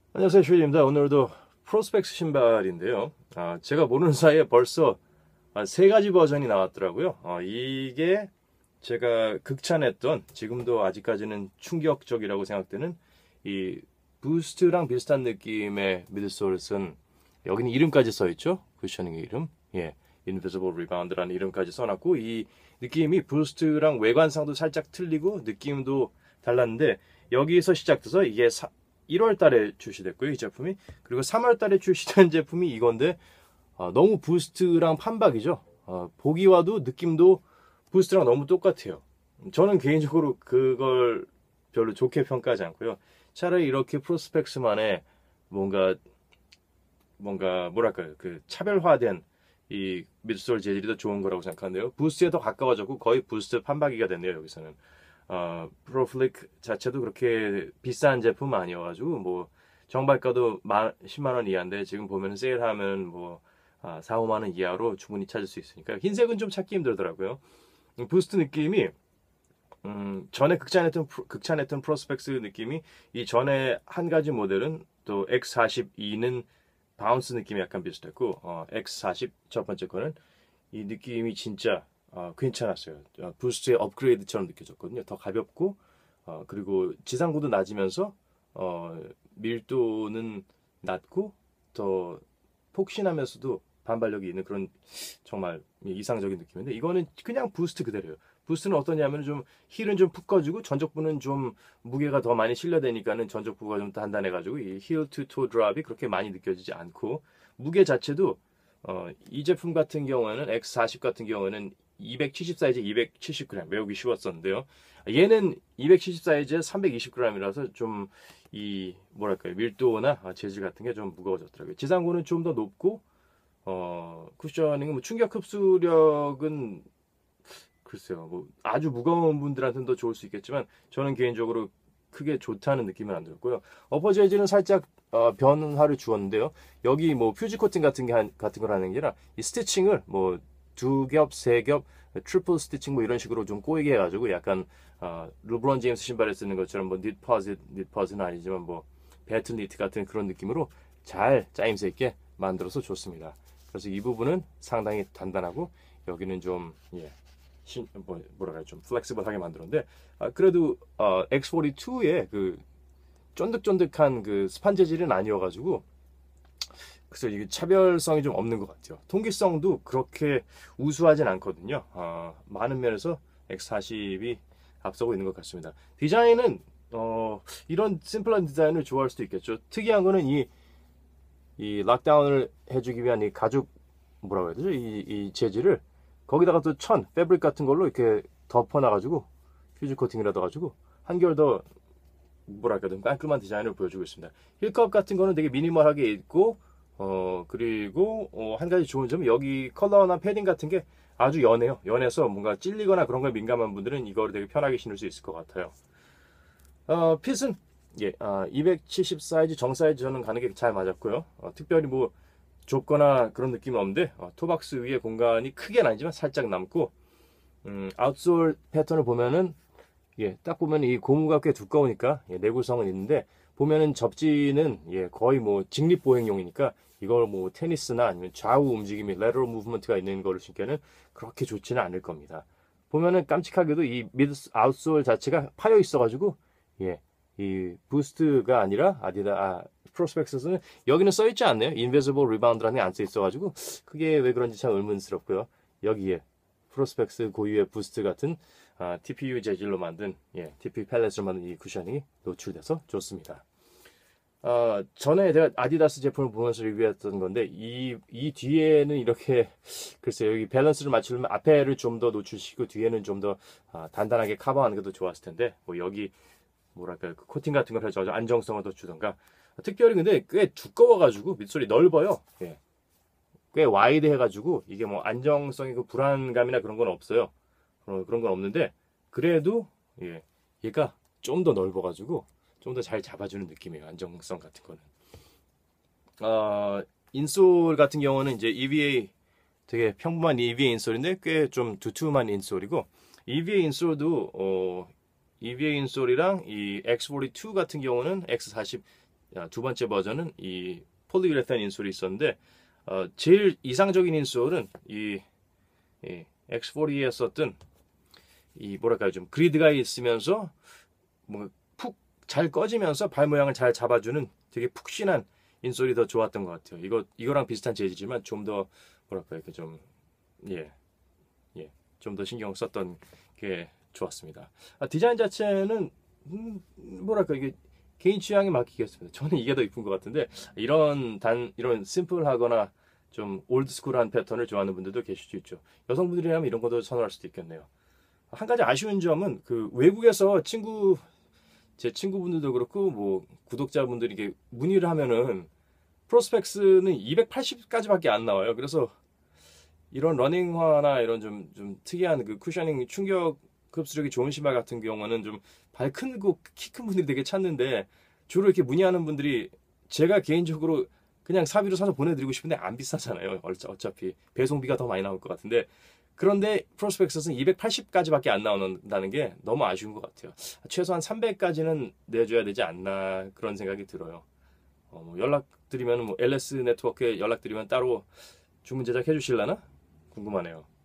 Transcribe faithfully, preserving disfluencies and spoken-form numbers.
안녕하세요, 슈입니다. 오늘도 프로스펙스 신발인데요. 아, 제가 모르는 사이에 벌써 아, 세 가지 버전이 나왔더라고요. 어, 이게 제가 극찬했던, 지금도 아직까지는 충격적이라고 생각되는 이 부스트랑 비슷한 느낌의 미드솔은, 여기는 이름까지 써있죠. 쿠셔닝의 이름. 예, Invisible Rebound라는 이름까지 써놨고, 이 느낌이 부스트랑 외관상도 살짝 틀리고 느낌도 달랐는데, 여기서 시작돼서 이게 일월 달에 출시됐고요, 이 제품이. 그리고 삼월 달에 출시된 제품이 이건데, 아, 너무 부스트랑 판박이죠. 아, 보기와도 느낌도 부스트랑 너무 똑같아요. 저는 개인적으로 그걸 별로 좋게 평가하지 않고요. 차라리 이렇게 프로스펙스만의 뭔가 뭔가 뭐랄까요, 그 차별화된 이 미드솔 재질이 더 좋은 거라고 생각하는데요. 부스트에 더 가까워졌고 거의 부스트 판박이가 됐네요, 여기서는. 어, 프로플릭 자체도 그렇게 비싼 제품 아니어가지고 뭐 정발가도 십만 원 이하인데, 지금 보면 세일하면 뭐 아, 사, 오만 원 이하로 충분히 찾을 수 있으니까. 흰색은 좀 찾기 힘들더라고요. 음, 부스트 느낌이 음, 전에 극찬했던 프로- 극찬했던 프로스펙스 느낌이, 이 전에 한 가지 모델은 또 엑스 사십이는 바운스 느낌이 약간 비슷했고, 어, 엑스 사십 첫 번째 거는 이 느낌이 진짜 어, 괜찮았어요. 어, 부스트의 업그레이드처럼 느껴졌거든요. 더 가볍고, 어, 그리고 지상고도 낮으면서 어, 밀도는 낮고 더 폭신하면서도 반발력이 있는 그런 정말 이상적인 느낌인데, 이거는 그냥 부스트 그대로예요. 부스트는 어떠냐면, 좀 힐은 좀 푹 꺼지고 전적부는 좀 무게가 더 많이 실려 되니까는 전적부가 좀 단단해가지고 이 힐 투 토 드랍이 그렇게 많이 느껴지지 않고, 무게 자체도 어, 이 제품 같은 경우에는 엑스 사십 같은 경우에는 이백칠십 사이즈 이백칠십 그램 메우기 쉬웠었는데요. 얘는 이백칠십 사이즈에 삼백이십 그램이라서 좀 이 뭐랄까요, 밀도나 재질 같은 게 좀 무거워졌더라고요. 지상고는 좀 더 높고, 어 쿠셔닝은 뭐 충격 흡수력은 글쎄요, 뭐 아주 무거운 분들한테는 더 좋을 수 있겠지만, 저는 개인적으로 크게 좋다는 느낌은 안 들었고요. 어퍼 재질은 살짝 어, 변화를 주었는데요. 여기 뭐 퓨지 코팅 같은 게 한- 같은 걸 하는 게 아니라, 이 스티칭을 뭐 두 겹, 세 겹, 트리플 스티칭 뭐 이런 식으로 좀 꼬이게 해가지고, 약간 어, 르브론 제임스 신발에 쓰는 것처럼 뭐 니트 퍼즐, 니트 퍼즐은 아니지만 뭐 배틀 니트 같은 그런 느낌으로 잘 짜임새 있게 만들어서 좋습니다. 그래서 이 부분은 상당히 단단하고, 여기는 좀 예, 신, 뭐, 뭐라 그래, 좀 플렉시블하게 만들었는데, 아, 그래도 어, 엑스 사십이의 그 쫀득쫀득한 그 스판 재질은 아니어가지고, 그래서 이게 차별성이 좀 없는 것 같아요. 통기성도 그렇게 우수하진 않거든요. 아, 많은 면에서 엑스 사십이 앞서고 있는 것 같습니다. 디자인은 어, 이런 심플한 디자인을 좋아할 수도 있겠죠. 특이한 거는 이, 이 락다운을 해주기 위한 이 가죽, 뭐라고 해야 되죠? 이, 이 재질을 거기다가 또 천, 패브릭 같은 걸로 이렇게 덮어놔가지고, 휴지 코팅을 해둬가지고 한결 더 뭐랄까 좀 깔끔한 디자인을 보여주고 있습니다. 힐컵 같은 거는 되게 미니멀하게 있고, 어 그리고 어, 한 가지 좋은 점은 여기 컬러나 패딩 같은 게 아주 연해요. 연해서 뭔가 찔리거나 그런 걸 민감한 분들은 이거를 되게 편하게 신을 수 있을 것 같아요. 어 핏은 예, 아, 이백칠십 사이즈 정 사이즈 저는 가는 게 잘 맞았고요. 어, 특별히 뭐 좁거나 그런 느낌은 없는데, 어, 토박스 위에 공간이 크게는 아니지만 살짝 남고, 음, 아웃솔 패턴을 보면은 예, 딱 보면 이 고무가 꽤 두꺼우니까 예, 내구성은 있는데, 보면은 접지는 예, 거의 뭐 직립 보행용이니까 이걸 뭐 테니스나 아니면 좌우 움직임이 레터럴 무브먼트가 있는 거를 신기에는 그렇게 좋지는 않을 겁니다. 보면은 깜찍하게도 이 미드 아웃솔 자체가 파여 있어가지고, 예, 이 부스트가 아니라 아디다 아, 프로스펙스는 여기는 써 있지 않네요. 인베지블 리바운드라는 게 안 써 있어가지고 그게 왜 그런지 참 의문스럽고요. 여기에 프로스펙스 고유의 부스트 같은 아, 티피유 재질로 만든 예, 티피유 펠렛으로 만든 이 쿠셔닝이 노출돼서 좋습니다. 아, 전에 제가 아디다스 제품을 보면서 리뷰했던 건데, 이, 이 뒤에는 이렇게 글쎄요, 여기 밸런스를 맞추려면 앞에를 좀 더 노출시키고 뒤에는 좀 더 아, 단단하게 커버하는 게 더 좋았을 텐데, 뭐 여기 뭐랄까 그 코팅 같은 걸 해서 안정성을 더 주던가. 특별히 근데 꽤 두꺼워가지고 밑솔이 넓어요. 예, 꽤 와이드 해가지고 이게 뭐 안정성이고 불안감이나 그런 건 없어요. 그런 그런 건 없는데, 그래도 예, 얘가 좀 더 넓어가지고 좀 더 잘 잡아주는 느낌이에요. 안정성 같은 거는. 어, 인솔 같은 경우는 이제 이브이에이, 되게 평범한 이브이에이 인솔인데 꽤 좀 두툼한 인솔이고, 이브이에이 인솔도 어, 이브이에이 인솔이랑 이 엑스 사십이 같은 경우는 엑스 사십 아, 두 번째 버전은 이 폴리우레탄 인솔이 있었는데 어, 제일 이상적인 인솔은 이, 이 엑스 사십에 썼던 이 뭐랄까요 좀 그리드가 있으면서 뭐 푹 잘 꺼지면서 발 모양을 잘 잡아주는 되게 푹신한 인솔이 더 좋았던 것 같아요. 이거 이거랑 비슷한 재질이지만 좀 더 뭐랄까 이렇게 좀 예, 예, 좀 더 신경 썼던 게 좋았습니다. 아, 디자인 자체는 음, 뭐랄까 이게 개인 취향에 맡기겠습니다. 저는 이게 더 이쁜 것 같은데 이런 단 이런 심플하거나 좀 올드스쿨한 패턴을 좋아하는 분들도 계실 수 있죠. 여성분들이라면 이런 것도 선호할 수도 있겠네요. 한 가지 아쉬운 점은 그 외국에서 친구 제 친구분들도 그렇고 뭐 구독자분들이 이게 문의를 하면은 프로스펙스는 이백팔십까지밖에 안 나와요. 그래서 이런 러닝화나 이런 좀, 좀 특이한 그 쿠셔닝 충격 흡수력이 좋은 신발 같은 경우는 좀 발 큰 거 키 큰 분들이 되게 찾는데 주로 이렇게 문의하는 분들이 제가 개인적으로 그냥 사비로 사서 보내드리고 싶은데 안 비싸잖아요. 어차- 어차피 배송비가 더 많이 나올 것 같은데 그런데 프로스펙스는 이백팔십까지밖에 안 나온다는 게 너무 아쉬운 것 같아요. 최소한 삼백까지는 내줘야 되지 않나 그런 생각이 들어요. 어, 뭐 연락드리면 뭐 엘에스 네트워크에 연락드리면 따로 주문 제작해 주실라나? 궁금하네요.